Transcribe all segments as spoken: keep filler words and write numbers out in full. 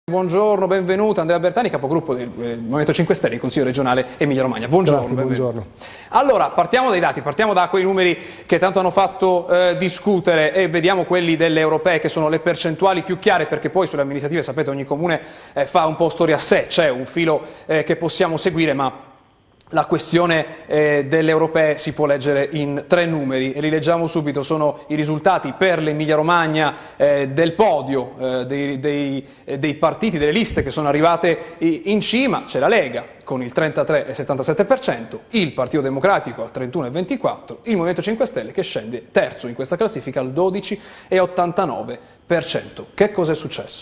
Buongiorno, benvenuto Andrea Bertani, capogruppo del eh, Movimento cinque Stelle in Consiglio regionale Emilia Romagna. Buongiorno, Grazie, buongiorno. Allora, partiamo dai dati, partiamo da quei numeri che tanto hanno fatto eh, discutere e vediamo quelli delle europee, che sono le percentuali più chiare, perché poi sulle amministrative, sapete, ogni comune eh, fa un po' storia a sé, c'è un filo eh, che possiamo seguire, ma la questione eh, delle europee si può leggere in tre numeri e li leggiamo subito. Sono i risultati per l'Emilia Romagna eh, del podio eh, dei, dei, eh, dei partiti, delle liste che sono arrivate in cima. C'è la Lega con il trentatré virgola settantasette per cento, il Partito Democratico al trentuno virgola ventiquattro per cento, il Movimento cinque Stelle che scende terzo in questa classifica al dodici virgola ottantanove per cento. Che cosa è successo?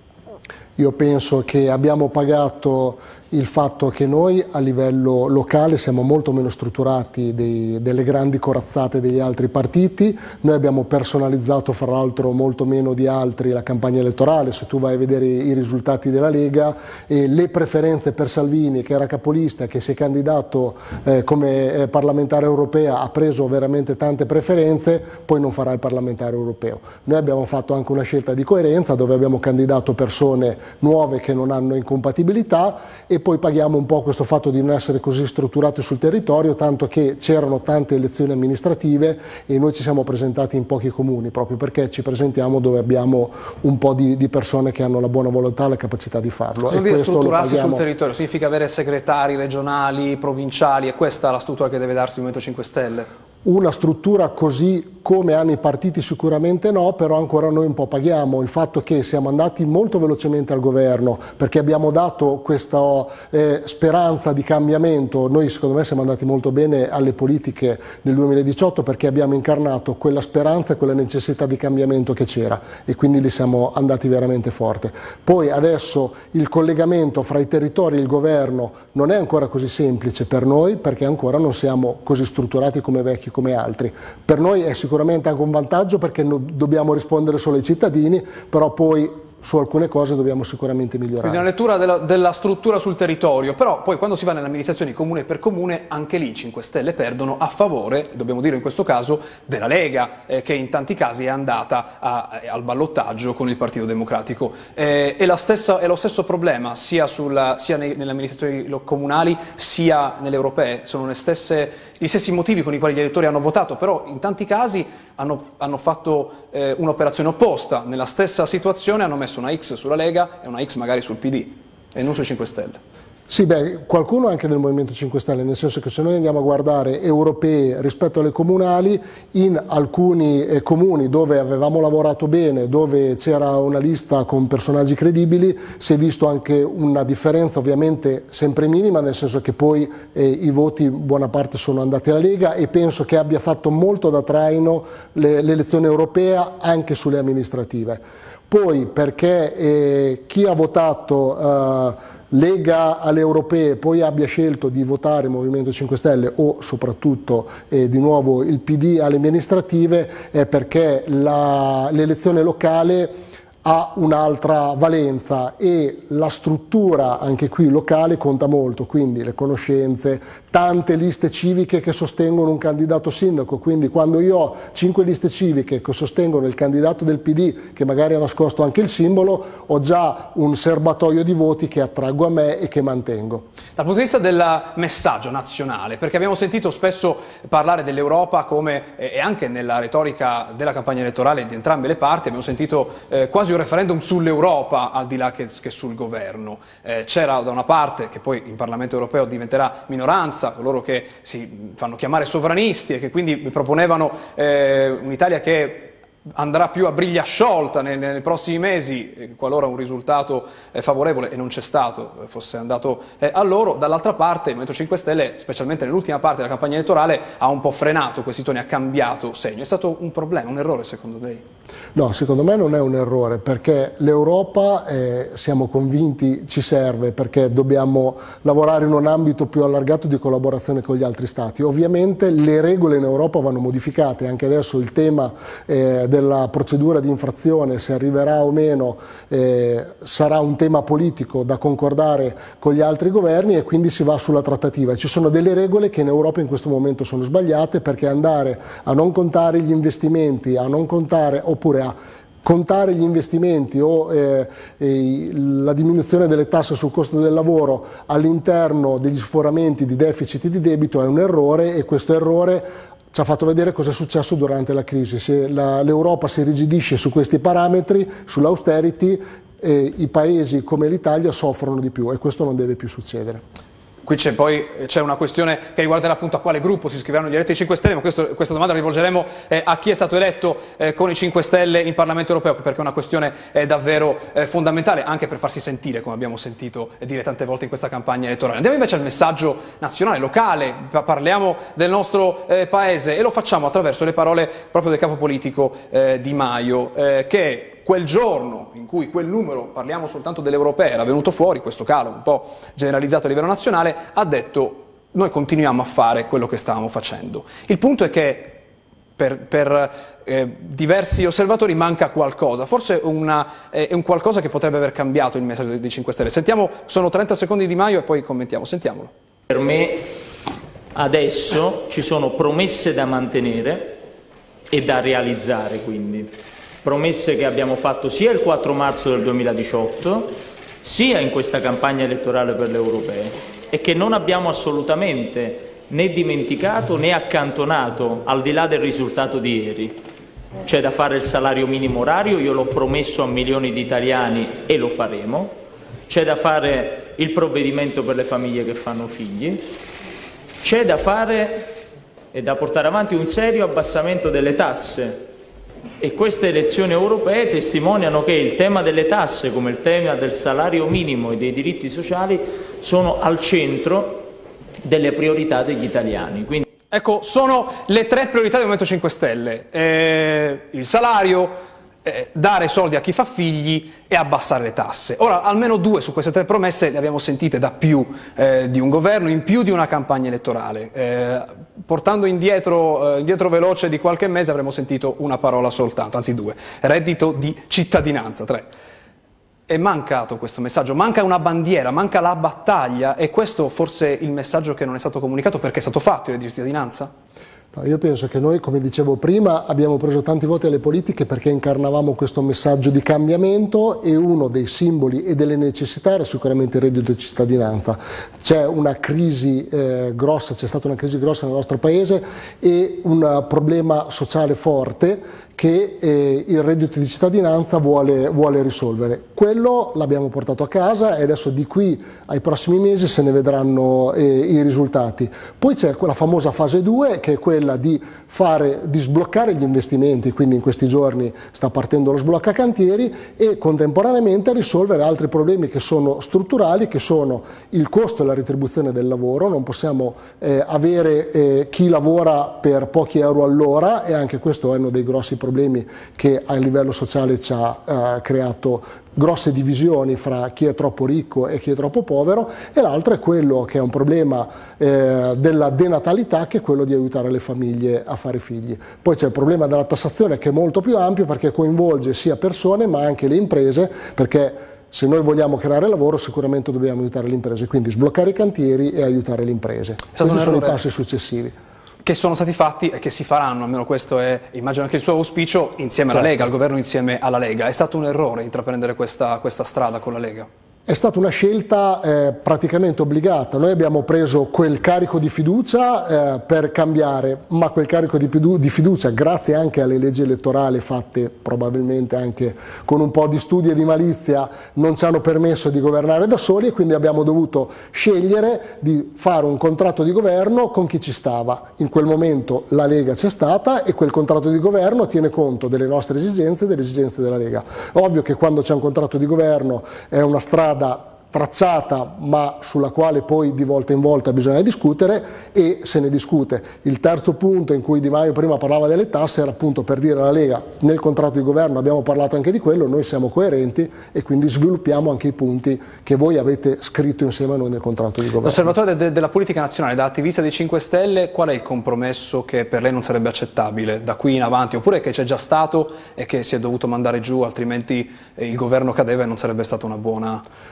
Io penso che abbiamo pagato il fatto che noi a livello locale siamo molto meno strutturati dei, delle grandi corazzate degli altri partiti. Noi abbiamo personalizzato fra l'altro molto meno di altri la campagna elettorale. Se tu vai a vedere i risultati della Lega, eh, le preferenze per Salvini, che era capolista, che si è candidato eh, come eh, parlamentare europea, ha preso veramente tante preferenze, poi non farà il parlamentare europeo. Noi abbiamo fatto anche una scelta di coerenza, dove abbiamo candidato persone nuove che non hanno incompatibilità, e poi paghiamo un po' questo fatto di non essere così strutturati sul territorio, tanto che c'erano tante elezioni amministrative e noi ci siamo presentati in pochi comuni, proprio perché ci presentiamo dove abbiamo un po' di, di persone che hanno la buona volontà e la capacità di farlo. Cosa vuol dire strutturarsi sul territorio? Significa avere segretari regionali, provinciali? È questa la struttura che deve darsi il Movimento cinque Stelle? Una struttura così come hanno i partiti sicuramente no, però ancora noi un po' paghiamo il fatto che siamo andati molto velocemente al governo, perché abbiamo dato questa eh, speranza di cambiamento. Noi secondo me siamo andati molto bene alle politiche del duemiladiciotto, perché abbiamo incarnato quella speranza e quella necessità di cambiamento che c'era, e quindi lì siamo andati veramente forte. Poi adesso il collegamento fra i territori e il governo non è ancora così semplice per noi, perché ancora non siamo così strutturati come vecchi come altri. Per noi è sicuramente anche un vantaggio, perché dobbiamo rispondere solo ai cittadini, però poi su alcune cose dobbiamo sicuramente migliorare. Quindi una lettura della, della struttura sul territorio, però poi quando si va nelle amministrazioni comune per comune, anche lì i cinque Stelle perdono a favore, dobbiamo dire in questo caso, della Lega, eh, che in tanti casi è andata a, al ballottaggio con il Partito Democratico. Eh, è, la stessa, è lo stesso problema sia, sulla, sia nei, nelle amministrazioni comunali sia nelle europee? Sono le stesse, gli stessi motivi con i quali gli elettori hanno votato, però in tanti casi hanno, hanno fatto eh, un'operazione opposta. Nella stessa situazione hanno messo una X sulla Lega e una X magari sul P D e non sui cinque Stelle. Sì, beh, qualcuno anche del Movimento cinque Stelle, nel senso che se noi andiamo a guardare europee rispetto alle comunali, in alcuni eh, comuni dove avevamo lavorato bene, dove c'era una lista con personaggi credibili, si è visto anche una differenza ovviamente sempre minima, nel senso che poi eh, i voti buona parte sono andati alla Lega, e penso che abbia fatto molto da traino l'elezione europea anche sulle amministrative. Poi perché eh, chi ha votato eh, Lega alle europee poi abbia scelto di votare il Movimento cinque Stelle o soprattutto eh, di nuovo il P D alle amministrative, è perché l'elezione locale ha un'altra valenza e la struttura anche qui locale conta molto, quindi le conoscenze, tante liste civiche che sostengono un candidato sindaco, quindi quando io ho cinque liste civiche che sostengono il candidato del P D, che magari ha nascosto anche il simbolo, ho già un serbatoio di voti che attraggo a me e che mantengo. Dal punto di vista del messaggio nazionale, perché abbiamo sentito spesso parlare dell'Europa come, eh, e anche nella retorica della campagna elettorale di entrambe le parti, abbiamo sentito eh, quasi un referendum sull'Europa al di là che, che sul governo. Eh, c'era da una parte, che poi in Parlamento europeo diventerà minoranza, coloro che si fanno chiamare sovranisti e che quindi proponevano eh, un'Italia che andrà più a briglia sciolta nei, nei prossimi mesi, eh, qualora un risultato eh, favorevole, e non c'è stato, eh, fosse andato eh, a loro. Dall'altra parte il Movimento cinque Stelle, specialmente nell'ultima parte della campagna elettorale, ha un po' frenato questi toni, ha cambiato segno. È stato un problema, un errore secondo lei? No, secondo me non è un errore, perché l'Europa, eh, siamo convinti, ci serve, perché dobbiamo lavorare in un ambito più allargato di collaborazione con gli altri Stati. Ovviamente le regole in Europa vanno modificate, anche adesso il tema eh, della procedura di infrazione, se arriverà o meno, eh, sarà un tema politico da concordare con gli altri governi, e quindi si va sulla trattativa. Ci sono delle regole che in Europa in questo momento sono sbagliate, perché andare a non contare gli investimenti, a non contare oppure a contare gli investimenti o eh, eh, la diminuzione delle tasse sul costo del lavoro all'interno degli sforamenti di deficit e di debito è un errore, e questo errore ci ha fatto vedere cosa è successo durante la crisi. Se l'Europa si irrigidisce su questi parametri, sull'austerity, eh, i paesi come l'Italia soffrono di più, e questo non deve più succedere. Qui c'è poi c'è una questione che riguarderà appunto a quale gruppo si iscriveranno gli eletti cinque Stelle, ma questo, questa domanda la rivolgeremo eh, a chi è stato eletto eh, con i cinque Stelle in Parlamento europeo, perché è una questione eh, davvero eh, fondamentale, anche per farsi sentire, come abbiamo sentito eh, dire tante volte in questa campagna elettorale. Andiamo invece al messaggio nazionale, locale, parliamo del nostro eh, paese, e lo facciamo attraverso le parole proprio del capo politico eh, Di Maio, eh, che quel giorno in cui quel numero, parliamo soltanto delle europee, era venuto fuori, questo calo un po' generalizzato a livello nazionale, ha detto: noi continuiamo a fare quello che stavamo facendo. Il punto è che per, per eh, diversi osservatori manca qualcosa, forse una, eh, è un qualcosa che potrebbe aver cambiato il messaggio dei cinque Stelle. Sentiamo, sono trenta secondi di Di Maio e poi commentiamo, sentiamolo. Per me adesso ci sono promesse da mantenere e da realizzare, quindi. Promesse che abbiamo fatto sia il quattro marzo del duemiladiciotto, sia in questa campagna elettorale per le europee, e che non abbiamo assolutamente né dimenticato né accantonato al di là del risultato di ieri. C'è da fare il salario minimo orario, io l'ho promesso a milioni di italiani e lo faremo. C'è da fare il provvedimento per le famiglie che fanno figli. C'è da fare e da portare avanti un serio abbassamento delle tasse. E queste elezioni europee testimoniano che il tema delle tasse, come il tema del salario minimo e dei diritti sociali, sono al centro delle priorità degli italiani. Quindi... Ecco, sono le tre priorità del Movimento cinque Stelle. Eh, il salario, eh, dare soldi a chi fa figli e abbassare le tasse. Ora, almeno due su queste tre promesse le abbiamo sentite da più eh, di un governo, in più di una campagna elettorale. Eh, portando indietro, eh, indietro veloce di qualche mese avremmo sentito una parola soltanto, anzi due: reddito di cittadinanza. Tre. È mancato questo messaggio, manca una bandiera, manca la battaglia, e questo forse è il messaggio che non è stato comunicato perché è stato fatto il reddito di cittadinanza? No, io penso che noi, come dicevo prima, abbiamo preso tanti voti alle politiche perché incarnavamo questo messaggio di cambiamento, e uno dei simboli e delle necessità era sicuramente il reddito di cittadinanza. C'è una crisi eh, grossa, c'è stata una crisi grossa nel nostro paese e un problema sociale forte che eh, il reddito di cittadinanza vuole, vuole risolvere. Quello l'abbiamo portato a casa, e adesso di qui ai prossimi mesi se ne vedranno eh, i risultati. Poi c'è quella famosa fase due, che è quella di, fare, di sbloccare gli investimenti, quindi in questi giorni sta partendo lo sblocca cantieri, e contemporaneamente risolvere altri problemi che sono strutturali, che sono il costo e la retribuzione del lavoro. Non possiamo eh, avere eh, chi lavora per pochi euro all'ora, e anche questo è uno dei grossi problemi problemi che a livello sociale ci ha eh, creato grosse divisioni fra chi è troppo ricco e chi è troppo povero, e l'altro è quello che è un problema eh, della denatalità, che è quello di aiutare le famiglie a fare figli. Poi c'è il problema della tassazione, che è molto più ampio perché coinvolge sia persone ma anche le imprese, perché se noi vogliamo creare lavoro sicuramente dobbiamo aiutare le imprese, quindi sbloccare i cantieri e aiutare le imprese. Questi sono i passi successivi che sono stati fatti e che si faranno, almeno questo è, immagino, anche il suo auspicio, insieme alla certo. Lega, al governo insieme alla Lega. È stato un errore intraprendere questa, questa strada con la Lega? È stata una scelta eh, praticamente obbligata. Noi abbiamo preso quel carico di fiducia eh, per cambiare, ma quel carico di, di fiducia, grazie anche alle leggi elettorali fatte probabilmente anche con un po' di studio e di malizia, non ci hanno permesso di governare da soli, e quindi abbiamo dovuto scegliere di fare un contratto di governo con chi ci stava. In quel momento la Lega c'è stata, e quel contratto di governo tiene conto delle nostre esigenze e delle esigenze della Lega. Ovvio che quando c'è un contratto di governo è una strada tracciata, ma sulla quale poi di volta in volta bisogna discutere, e se ne discute. Il terzo punto in cui Di Maio prima parlava delle tasse era appunto per dire alla Lega: nel contratto di governo abbiamo parlato anche di quello, noi siamo coerenti e quindi sviluppiamo anche i punti che voi avete scritto insieme a noi nel contratto di governo. L'osservatore de della politica nazionale, da attivista dei cinque Stelle, qual è il compromesso che per lei non sarebbe accettabile da qui in avanti, oppure che c'è già stato e che si è dovuto mandare giù, altrimenti il governo cadeva e non sarebbe stata una buona Beh, cosa?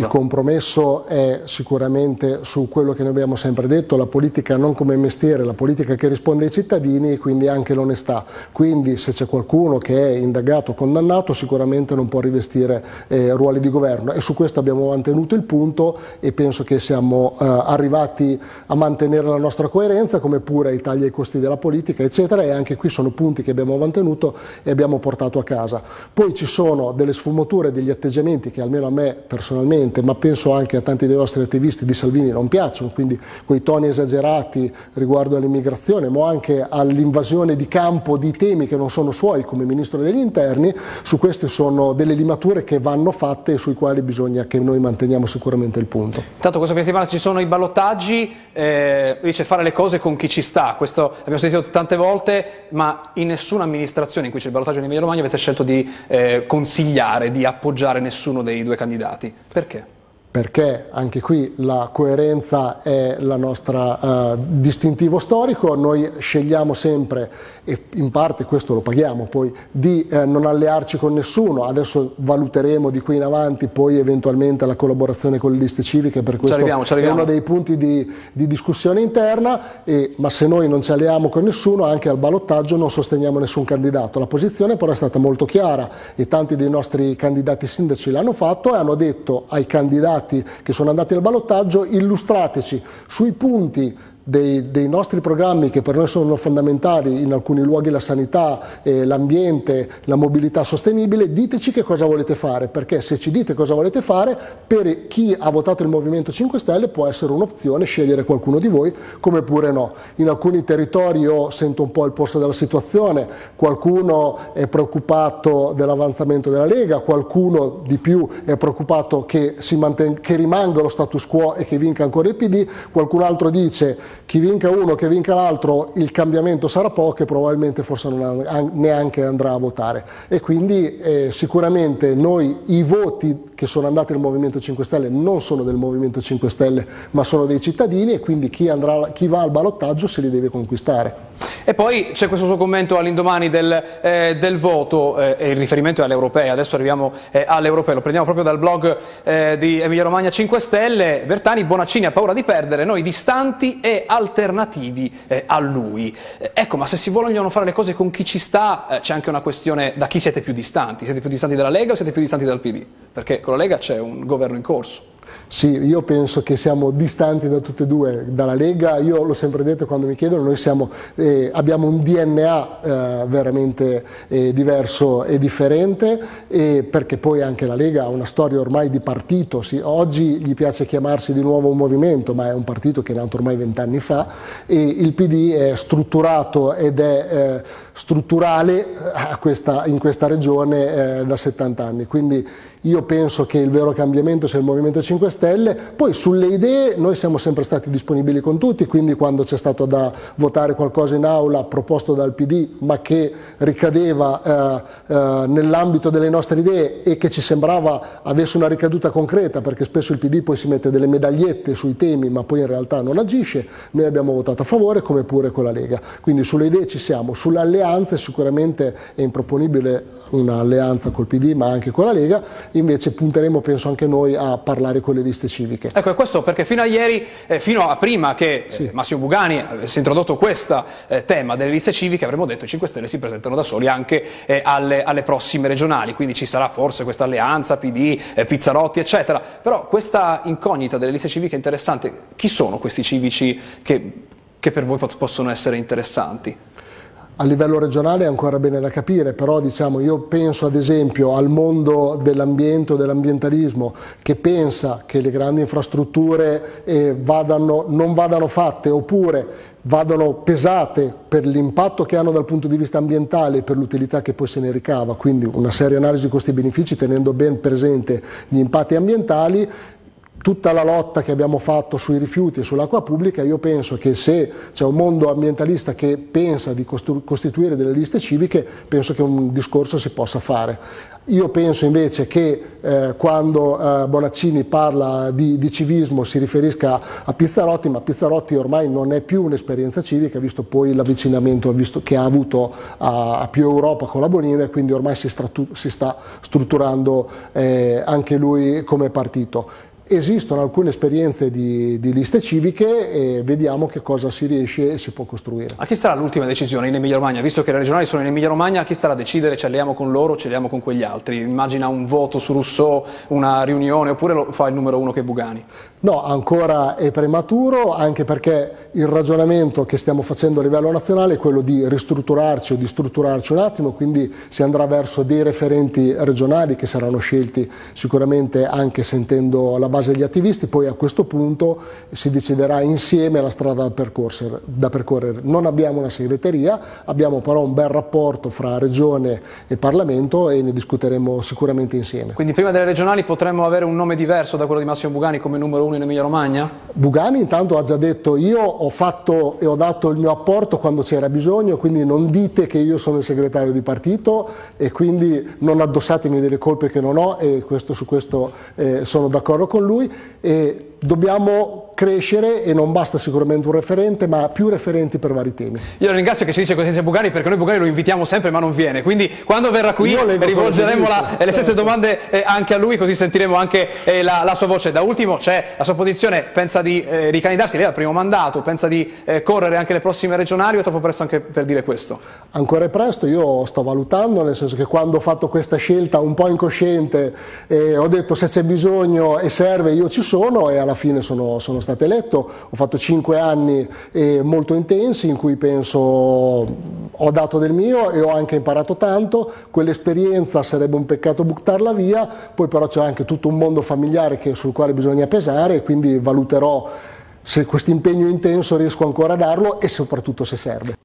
compromesso è sicuramente su quello che noi abbiamo sempre detto, la politica non come mestiere, la politica che risponde ai cittadini, e quindi anche l'onestà. Quindi se c'è qualcuno che è indagato o condannato sicuramente non può rivestire eh, ruoli di governo, e su questo abbiamo mantenuto il punto e penso che siamo eh, arrivati a mantenere la nostra coerenza, come pure ai tagli ai costi della politica eccetera, e anche qui sono punti che abbiamo mantenuto e abbiamo portato a casa. Poi ci sono delle sfumature, degli atteggiamenti che almeno a me personalmente, ma penso anche a tanti dei nostri attivisti di Salvini, non piacciono, quindi quei toni esagerati riguardo all'immigrazione, ma anche all'invasione di campo di temi che non sono suoi come Ministro degli Interni. Su queste sono delle limature che vanno fatte e sui quali bisogna che noi manteniamo sicuramente il punto. Intanto questo fine settimana ci sono i ballottaggi, eh, dice fare le cose con chi ci sta, questo abbiamo sentito tante volte, ma in nessuna amministrazione in cui c'è il ballottaggio in Emilia Romagna avete scelto di eh, consigliare, di appoggiare nessuno dei due candidati. Perché? Perché anche qui la coerenza è il nostro uh, distintivo storico. Noi scegliamo sempre, e in parte questo lo paghiamo poi, di eh, non allearci con nessuno. Adesso valuteremo di qui in avanti poi eventualmente la collaborazione con le liste civiche, per questo ci arriviamo, ci arriviamo. È uno dei punti di, di discussione interna, e, ma se noi non ci alleiamo con nessuno, anche al ballottaggio non sosteniamo nessun candidato. La posizione però è stata molto chiara e tanti dei nostri candidati sindaci l'hanno fatto e hanno detto ai candidati che sono andati al ballottaggio: illustrateci sui punti Dei, dei nostri programmi che per noi sono fondamentali, in alcuni luoghi la sanità, eh, l'ambiente, la mobilità sostenibile, diteci che cosa volete fare, perché se ci dite cosa volete fare, per chi ha votato il Movimento cinque Stelle può essere un'opzione scegliere qualcuno di voi, come pure no. In alcuni territori io sento un po' il polso della situazione, qualcuno è preoccupato dell'avanzamento della Lega, qualcuno di più è preoccupato che, si manten- che rimanga lo status quo e che vinca ancora il P D, qualcun altro dice chi vinca uno, che vinca l'altro, il cambiamento sarà poco e probabilmente forse non ha, neanche andrà a votare. E quindi eh, sicuramente noi i voti che sono andati al Movimento cinque Stelle non sono del Movimento cinque Stelle, ma sono dei cittadini, e quindi chi, andrà, chi va al ballottaggio se li deve conquistare. E poi c'è questo suo commento all'indomani del, eh, del voto, eh, e il riferimento è alle europee. Adesso arriviamo eh, alle europee, lo prendiamo proprio dal blog eh, di Emilia Romagna cinque Stelle. Bertani: Bonaccini ha paura di perdere, noi distanti e alternativi eh, a lui. Eh, ecco, ma se si vogliono fare le cose con chi ci sta, eh, c'è anche una questione: da chi siete più distanti? Siete più distanti dalla Lega o siete più distanti dal P D? Perché con la Lega c'è un governo in corso. Sì, io penso che siamo distanti da tutte e due, dalla Lega. Io l'ho sempre detto quando mi chiedono, noi siamo, eh, abbiamo un D N A eh, veramente eh, diverso e differente, e perché poi anche la Lega ha una storia ormai di partito. Sì, oggi gli piace chiamarsi di nuovo un movimento, ma è un partito che è nato ormai vent'anni fa, e il P D è strutturato ed è eh, strutturale a questa, in questa regione eh, da settanta anni. Quindi io penso che il vero cambiamento sia il Movimento cinque Stelle. Poi sulle idee noi siamo sempre stati disponibili con tutti, quindi quando c'è stato da votare qualcosa in aula proposto dal P D ma che ricadeva eh, eh, nell'ambito delle nostre idee e che ci sembrava avesse una ricaduta concreta, perché spesso il P D poi si mette delle medagliette sui temi ma poi in realtà non agisce, noi abbiamo votato a favore, come pure con la Lega. Quindi sulle idee ci siamo. Sulle alleanze sicuramente è improponibile un'alleanza col P D ma anche con la Lega, invece punteremo penso anche noi a parlare con le liste civiche. Ecco, questo perché fino a ieri, eh, fino a prima che sì. eh, Massimo Bugani avesse introdotto questo eh, tema delle liste civiche, avremmo detto i cinque Stelle si presentano da soli anche eh, alle, alle prossime regionali, quindi ci sarà forse questa alleanza P D, eh, Pizzarotti eccetera, però questa incognita delle liste civiche è interessante. Chi sono questi civici che, che per voi possono essere interessanti? A livello regionale è ancora bene da capire, però diciamo, io penso ad esempio al mondo dell'ambiente o dell'ambientalismo, che pensa che le grandi infrastrutture eh, vadano, non vadano fatte, oppure vadano pesate per l'impatto che hanno dal punto di vista ambientale e per l'utilità che poi se ne ricava, quindi una seria analisi costi-benefici tenendo ben presente gli impatti ambientali. Tutta la lotta che abbiamo fatto sui rifiuti e sull'acqua pubblica, io penso che se c'è un mondo ambientalista che pensa di costituire delle liste civiche, penso che un discorso si possa fare. Io penso invece che eh, quando eh, Bonaccini parla di, di civismo si riferisca a Pizzarotti, ma Pizzarotti ormai non è più un'esperienza civica, visto poi l'avvicinamento che ha avuto a, a più Europa con la Bonina, e quindi ormai si, si sta strutturando eh, anche lui come partito. Esistono alcune esperienze di, di liste civiche e vediamo che cosa si riesce e si può costruire. A chi starà l'ultima decisione in Emilia-Romagna? Visto che le regionali sono in Emilia-Romagna, a chi starà a decidere? Ci alliamo con loro, ci alliamo con quegli altri? Immagina un voto su Rousseau, una riunione, oppure lo fa il numero uno che è Bugani? No, ancora è prematuro, anche perché il ragionamento che stiamo facendo a livello nazionale è quello di ristrutturarci o di strutturarci un attimo, quindi si andrà verso dei referenti regionali che saranno scelti sicuramente anche sentendo la base degli attivisti, poi a questo punto si deciderà insieme la strada da percorrere. Da percorrere. Non abbiamo una segreteria, abbiamo però un bel rapporto fra Regione e Parlamento e ne discuteremo sicuramente insieme. Quindi prima delle regionali potremmo avere un nome diverso da quello di Massimo Bugani come numero uno in Emilia-Romagna? Bugani intanto ha già detto: io ho fatto e ho dato il mio apporto quando c'era bisogno, quindi non dite che io sono il segretario di partito e quindi non addossatemi delle colpe che non ho, e questo, su questo eh, sono d'accordo con lui. E dobbiamo crescere e non basta sicuramente un referente, ma più referenti per vari temi. Io ringrazio che ci dice così Bugani, perché noi Bugani lo invitiamo sempre ma non viene, quindi quando verrà qui rivolgeremo la, le stesse domande eh, anche a lui, così sentiremo anche eh, la, la sua voce. Da ultimo c'è la sua posizione, pensa di eh, ricandidarsi, lei al primo mandato, pensa di eh, correre anche le prossime regionali o è troppo presto anche per dire questo? Ancora è presto, io sto valutando, nel senso che quando ho fatto questa scelta un po' incosciente eh, ho detto se c'è bisogno e serve io ci sono, e alla fine sono, sono stato eletto. Ho fatto cinque anni eh, molto intensi in cui penso ho dato del mio e ho anche imparato tanto. Quell'esperienza sarebbe un peccato buttarla via, poi però c'è anche tutto un mondo familiare che, sul quale bisogna pesare, e quindi valuterò se questo impegno intenso riesco ancora a darlo e soprattutto se serve.